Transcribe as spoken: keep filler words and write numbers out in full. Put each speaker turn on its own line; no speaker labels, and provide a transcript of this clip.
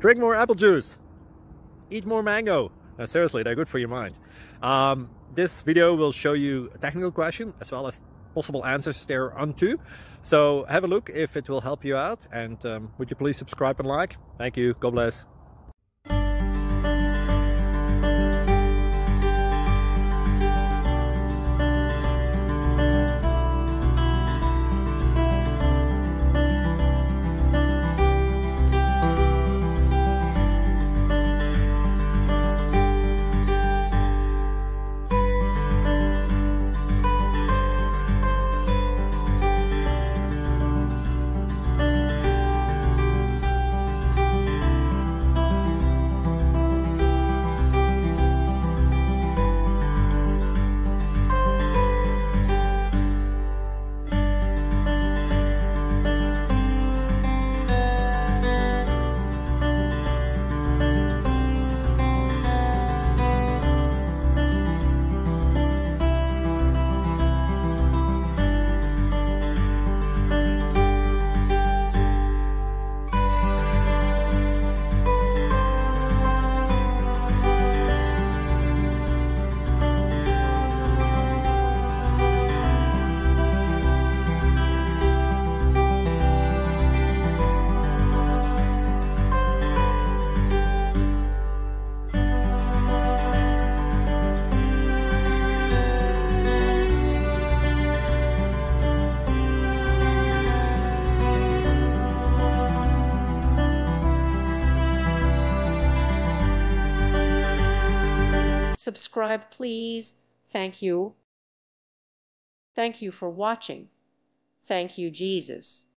Drink more apple juice. Eat more mango. No, seriously, they're good for your mind. Um, this video will show you a technical question as well as possible answers thereunto. So have a look if it will help you out, and um, would you please subscribe and like? Thank you. God bless.
Subscribe, please. Thank you. Thank you for watching. Thank you, Jesus.